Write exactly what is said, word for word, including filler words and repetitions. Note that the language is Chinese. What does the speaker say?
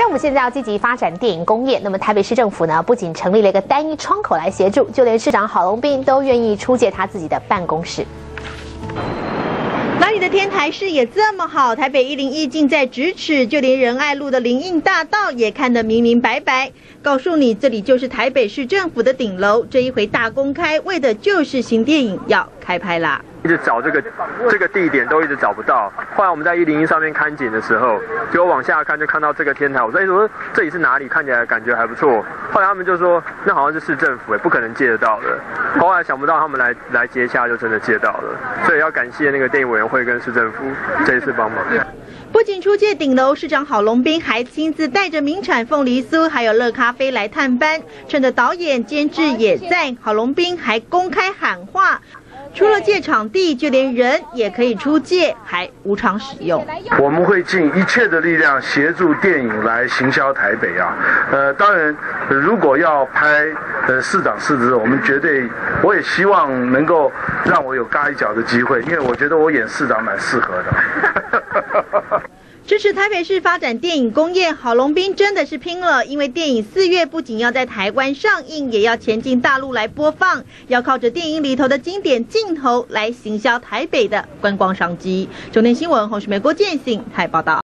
政府现在要积极发展电影工业，那么台北市政府呢，不仅成立了一个单一窗口来协助，就连市长郝龙斌都愿意出借他自己的办公室。 哪里的天台视野这么好？台北一零一近在咫尺，就连仁爱路的林荫大道也看得明明白白。告诉你，这里就是台北市政府的顶楼。这一回大公开，为的就是新电影要开拍啦。 一直找这个这个地点都一直找不到，后来我们在一零一上面看景的时候，就往下看就看到这个天台，我说哎，我说这里是哪里？看起来感觉还不错。后来他们就说那好像是市政府，哎，不可能借得到的。后来想不到他们来来接洽，就真的借到了，所以要感谢那个电影委员会跟市政府这一次帮忙。 不仅出借顶楼，市长郝龙斌还亲自带着名产凤梨酥还有乐咖啡来探班。趁着导演监制也在，郝龙斌还公开喊话。 除了借场地，就连人也可以出借，还无偿使用。 我们会尽一切的力量协助电影来行销台北啊。呃，当然，如果要拍呃市长市职，我们绝对，我也希望能够让我有嘎一脚的机会，因为我觉得我演市长蛮适合的。 支持台北市发展电影工业，郝龙斌真的是拼了，因为电影四月不仅要在台湾上映，也要前进大陆来播放，要靠着电影里头的经典镜头来行销台北的观光商机。中天新闻洪世梅、郭建信台报道。